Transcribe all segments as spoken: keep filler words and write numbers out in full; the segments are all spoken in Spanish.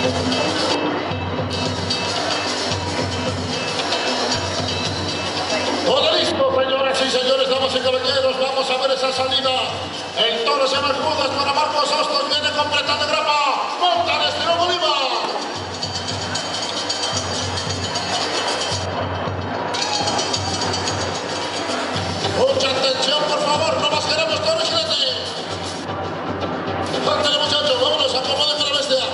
Todo listo, señoras y señores, damas y caballeros, vamos a ver esa salida. El toro se llama Judas para Marcos Hostos, viene completando grapa, monta el estilo Bolívar. Mucha atención, por favor, no más queremos toro y jinete. Cántale, muchachos, vámonos, acomoden a la bestia.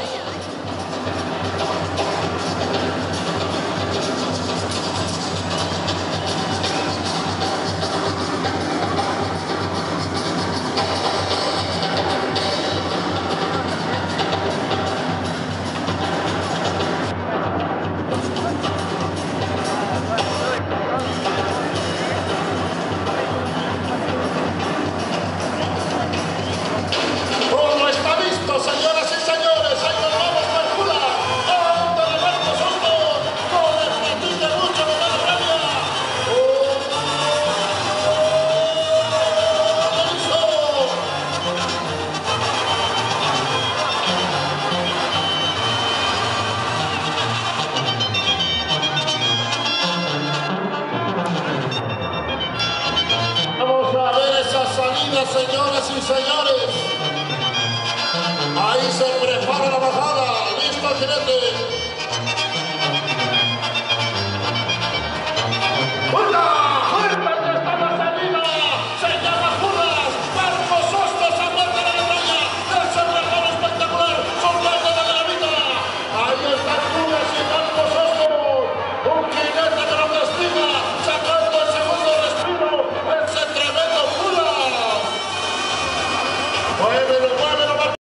Señoras y señores, ahí se prepara la bajada, listo el jinete.